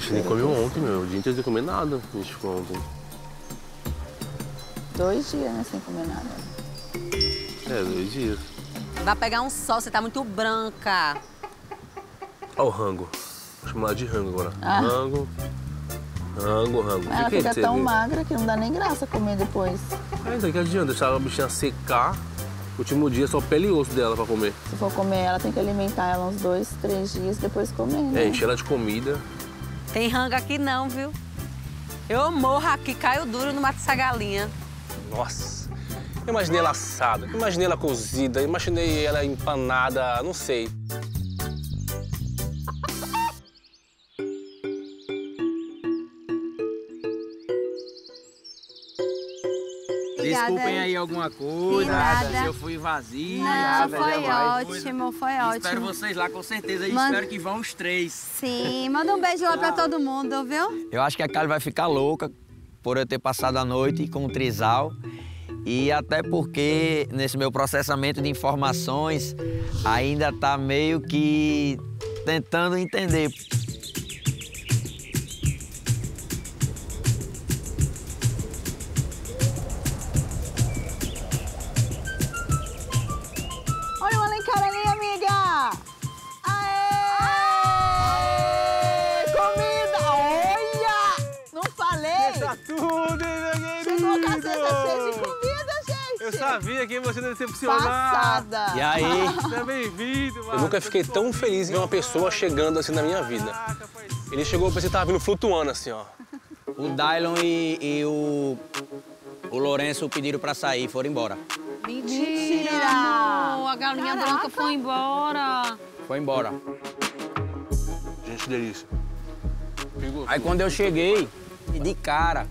gente nem comeu ontem, meu. O dia inteiro sem comer nada. A gente ficou ontem. 2 dias, né, sem comer nada. É, 2 dias. Vai pegar um sol, você tá muito branca. Olha o rango. Vou chamar ela de rango agora. Ah. Rango. Rango. Mas ela fica tão magra que não dá nem graça comer depois. É, então que adianta deixar a bichinha secar. O último dia é só pele e osso dela pra comer. Se for comer ela, tem que alimentar ela uns 2, 3 dias, depois comer, né? É, encher ela de comida. Tem rango aqui não, viu? Eu morro aqui, caio duro no mato dessa galinha. Nossa. Eu imaginei ela assada, imaginei ela cozida, imaginei ela empanada, não sei. Desculpem aí alguma coisa, se eu fui vazio. Não, foi ótimo, foi ótimo. Espero vocês lá, com certeza. E espero que vão os 3. Sim, manda um beijo lá pra todo mundo, viu? Eu acho que a Kali vai ficar louca por eu ter passado a noite com o trisal. E até porque nesse meu processamento de informações ainda tá meio que tentando entender. Olha o Alencar ali, amiga! Aê! Comida! Olha! Não falei? Deixa tudo, hein, meu querido? Chegou com a cesta cheia de comida, gente! Eu sabia que você ia decepcionar. Passada! E aí? Seja bem-vindo, mano. Eu nunca fiquei tão feliz em ver uma pessoa chegando assim na minha vida. Ele chegou, eu pensei que tava vindo flutuando assim, ó. O Dailon e o Lourenço pediram pra sair, foram embora. Mentira! Amor, a galinha branca foi embora. Foi embora. Gente, delícia. Perigoso. Aí quando eu cheguei, de cara,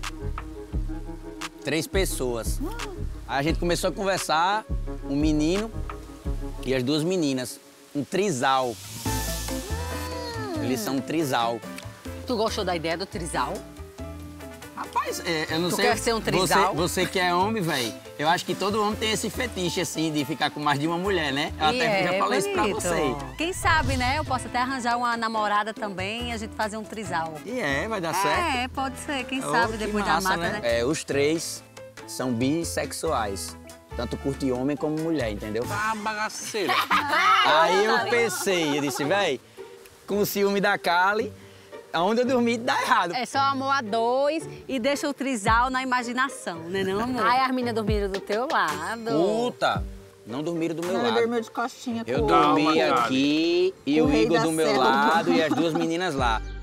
3 pessoas. Aí a gente começou a conversar, um menino e as 2 meninas. Um trisal. Eles são um trisal. Tu gostou da ideia do trisal? Rapaz, eu não Tu sei... quer ser um trisal? Você que é homem, velho, eu acho que todo homem tem esse fetiche, assim, de ficar com mais de uma mulher, né? Eu até já falei isso pra você. Quem sabe, né? Eu posso até arranjar uma namorada também e a gente fazer um trisal. E vai dar certo. É, pode ser. Quem sabe, Que depois massa, da mata, né? Os 3 são bissexuais. Tanto curte homem como mulher, entendeu? Ah, bagaceira. Aí eu pensei, eu disse, velho, com o ciúme da Kali, aonde eu dormi dá errado. É só amor a 2 e deixa o trisal na imaginação, né não, amor? Ai, as meninas dormiram do teu lado. Puta, não dormiram do meu Ele lado. dormiu de costinha com Eu o dormi Calma, aqui e O o rei Igor da do meu selva. lado e as 2 meninas lá.